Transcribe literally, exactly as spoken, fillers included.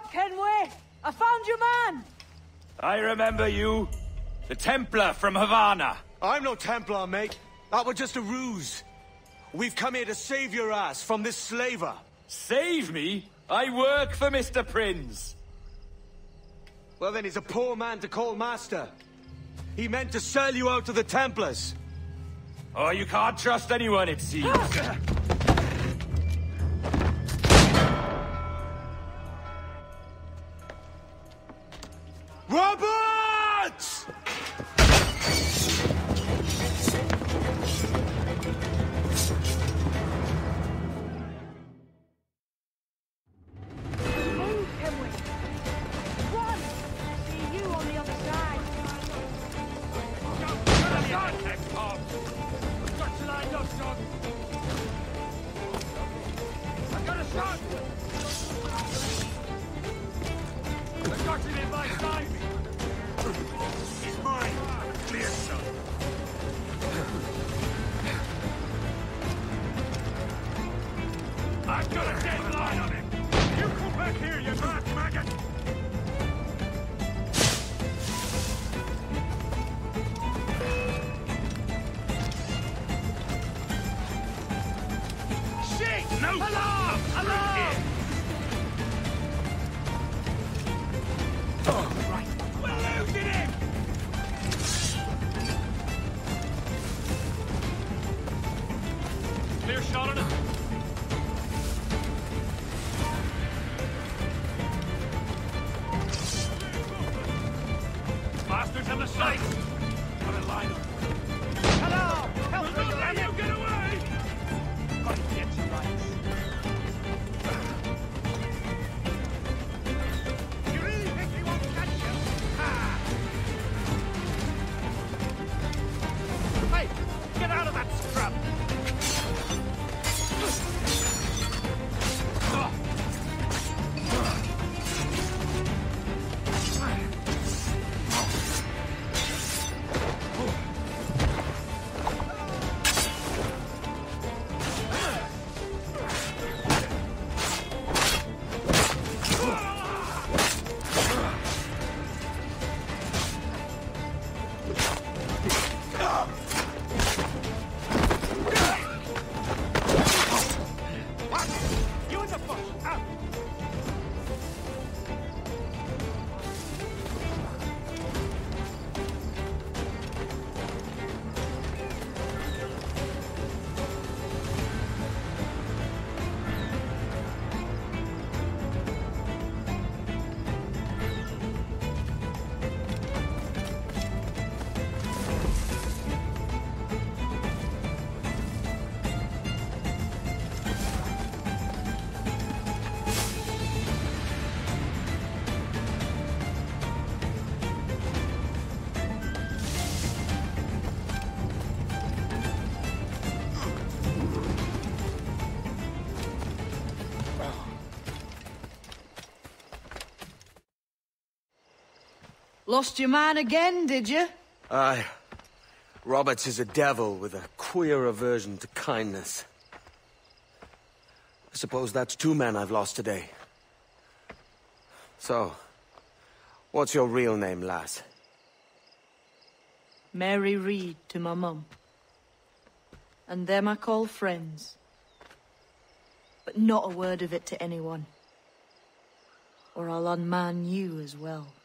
Kenway! I found your man! I remember you. The Templar from Havana. I'm no Templar, mate. That was just a ruse. We've come here to save your ass from this slaver. Save me? I work for Mister Prince. Well then, he's a poor man to call master. He meant to sell you out to the Templars. Oh, you can't trust anyone, it seems. Roberts! Move, Kenway! Run! See you on the other side. I've got you lined up, son. I've got a shot! I've got you in my side! He's mine! Clear, son. I've got a dead line on him! You come back here, you mad maggot! Shit! No! Alarm! Alarm! Oh, right. We're losing him! Clear shot on him. Bastards on the sight! Got a line up. Hello! Help me! Don't let you get away! Gotta get you right. You really think we won't catch you? Ha! Hey! Get out of that scrub! Lost your man again, did you? Aye. Roberts is a devil with a queer aversion to kindness. I suppose that's two men I've lost today. So, what's your real name, lass? Mary Reed to my mum. And them I call friends. But not a word of it to anyone. Or I'll unman you as well.